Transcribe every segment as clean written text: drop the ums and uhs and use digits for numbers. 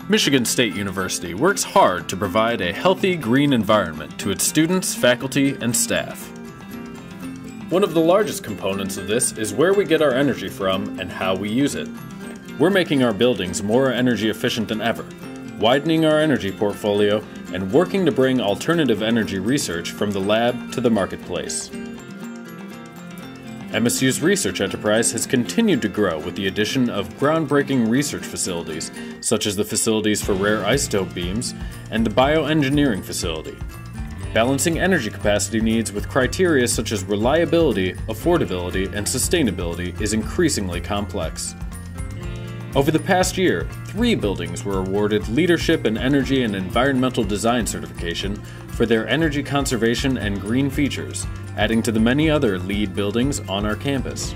Michigan State University works hard to provide a healthy, green environment to its students, faculty, and staff. One of the largest components of this is where we get our energy from and how we use it. We're making our buildings more energy efficient than ever, widening our energy portfolio, and working to bring alternative energy research from the lab to the marketplace. MSU's research enterprise has continued to grow with the addition of groundbreaking research facilities, such as the facilities for rare isotope beams and the bioengineering facility. Balancing energy capacity needs with criteria such as reliability, affordability, and sustainability is increasingly complex. Over the past year, 3 buildings were awarded Leadership in Energy and Environmental Design certification for their energy conservation and green features, adding to the many other LEED buildings on our campus.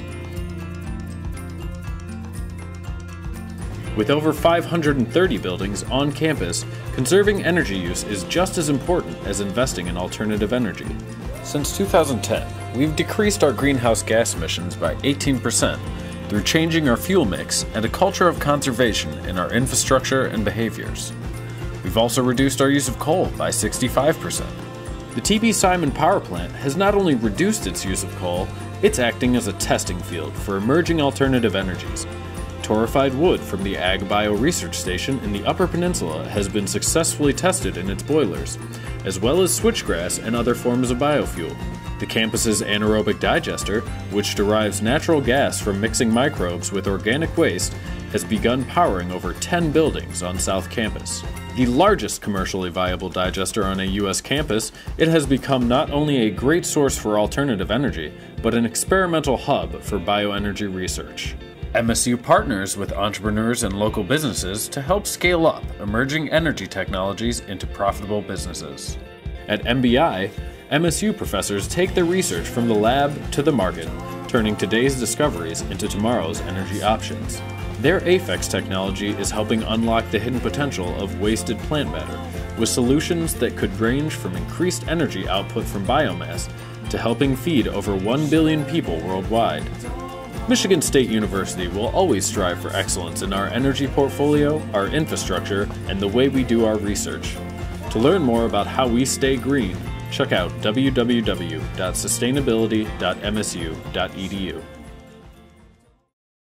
With over 530 buildings on campus, conserving energy use is just as important as investing in alternative energy. Since 2010, we've decreased our greenhouse gas emissions by 18%, through changing our fuel mix and a culture of conservation in our infrastructure and behaviors. We've also reduced our use of coal by 65%. The TB Simon power plant has not only reduced its use of coal, it's acting as a testing field for emerging alternative energies. Torrefied wood from the Ag Bio Research Station in the Upper Peninsula has been successfully tested in its boilers, as well as switchgrass and other forms of biofuel. The campus's anaerobic digester, which derives natural gas from mixing microbes with organic waste, has begun powering over 10 buildings on South Campus. The largest commercially viable digester on a U.S. campus, it has become not only a great source for alternative energy, but an experimental hub for bioenergy research. MSU partners with entrepreneurs and local businesses to help scale up emerging energy technologies into profitable businesses. At MBI, MSU professors take their research from the lab to the market, turning today's discoveries into tomorrow's energy options. Their AFEX technology is helping unlock the hidden potential of wasted plant matter, with solutions that could range from increased energy output from biomass to helping feed over 1 billion people worldwide. Michigan State University will always strive for excellence in our energy portfolio, our infrastructure, and the way we do our research. To learn more about how we stay green, check out www.sustainability.msu.edu.